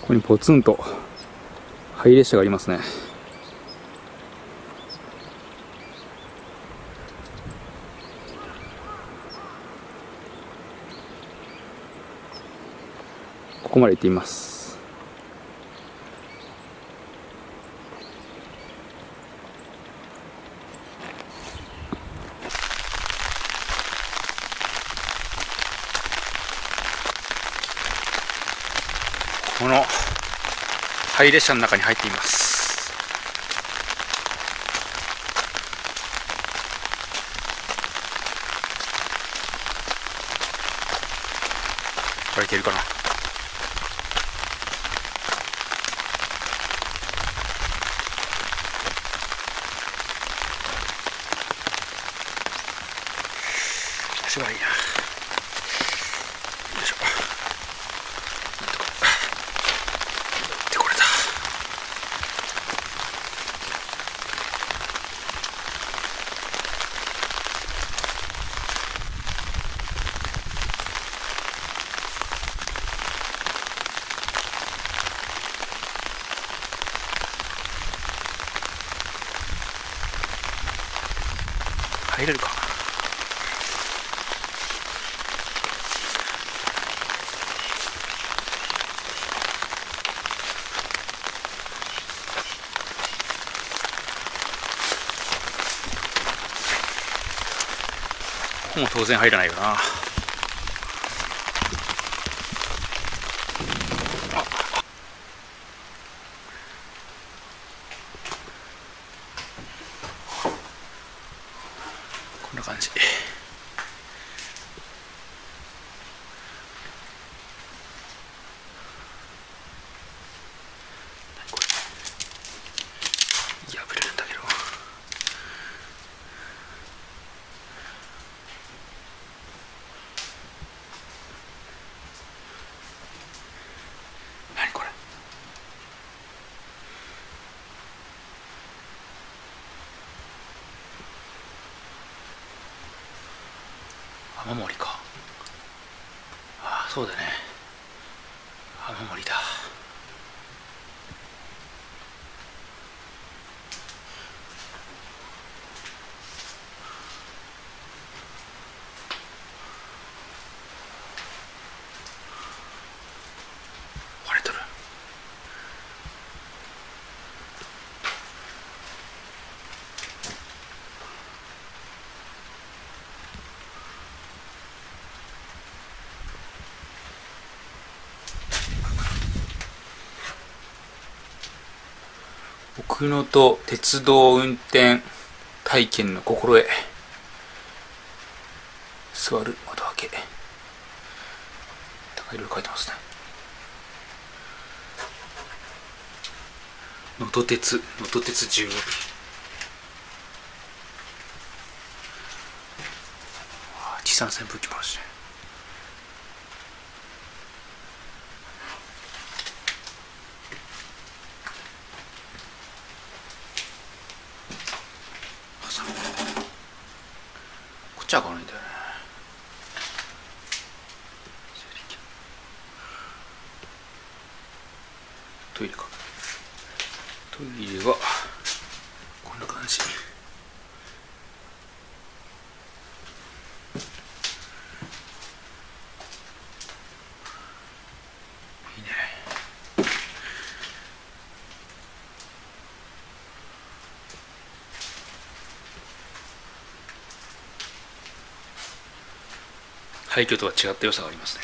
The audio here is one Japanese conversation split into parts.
こにポツンと廃列車がありますね。ここまで行ってみます。この廃列車の中に入っています。これいけるかな。足がいいな。よいしょ。で、これだ。入れるか。もう当然入らないよな。こんな感じ。これ破れるんだけど。何これ。雨漏りか。ああ、そうだね。雨漏りだ。割れとる。奥能登鉄道運転体験の心得。座る窓開け。いろいろ書いてますね。能登鉄12。持参扇風機もあるしね。こっちは開かないんだよね。トイレか。トイレはこんな感じ。いいね。廃墟とは違った良さがありますね。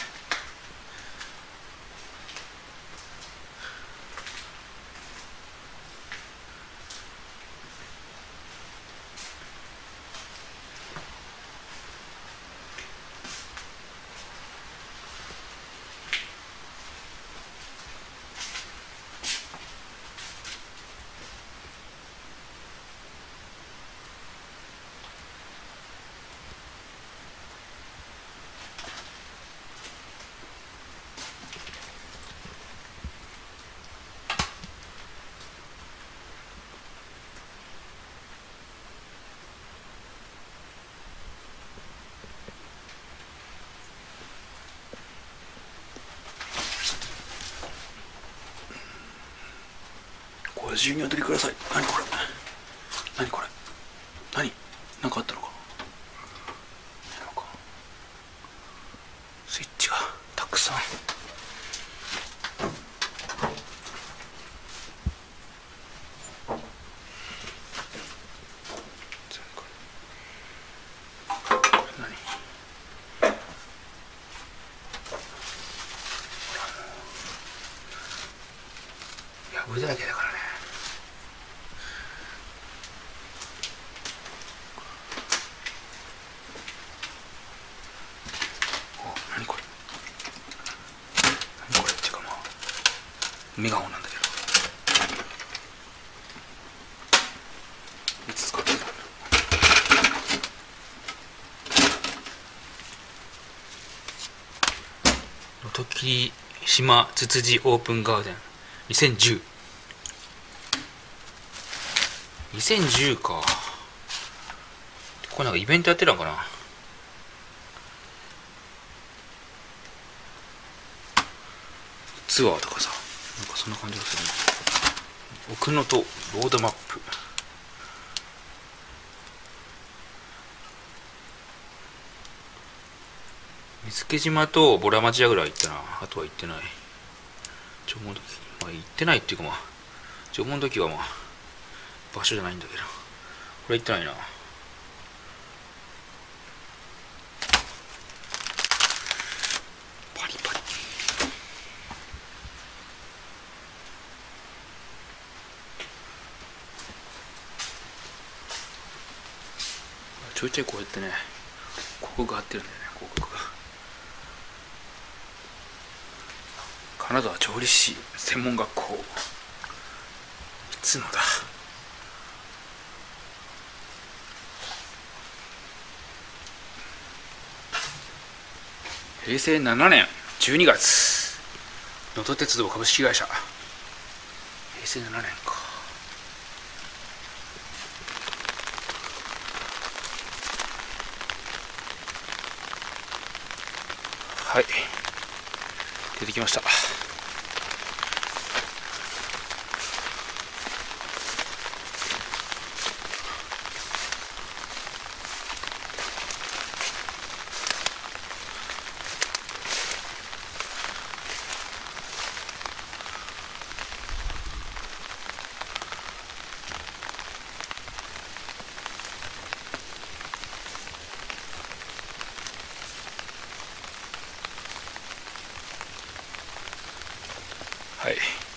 自由にお取りください。何これ、何これ、なんかあったのか。なんかスイッチがたくさん。破れだらけだからね。何これっていうか、まあメガホンなんだけど、いつ使ってたんだ。音切島つつじオープンガーデン2010。2010か。これなんかイベントやってたのかな。ツアーとかさ、なんかそんな感じがするね。奥能登ロードマップ。見附島とボラ町屋ぐらい行ったな。あとは行ってない。縄文土器、まあ行ってないっていうか、まあ縄文土器はまあ場所じゃないんだけど、これ行ってないな。パリパリ。ちょいちょいこうやってね、広告が貼ってるんだよね。広告が金沢調理師専門学校、いつのだ。平成7年12月、能登鉄道株式会社。平成7年か。はい、出てきました。はい、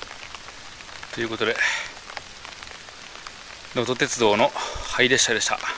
ということで能登鉄道の廃列車でした。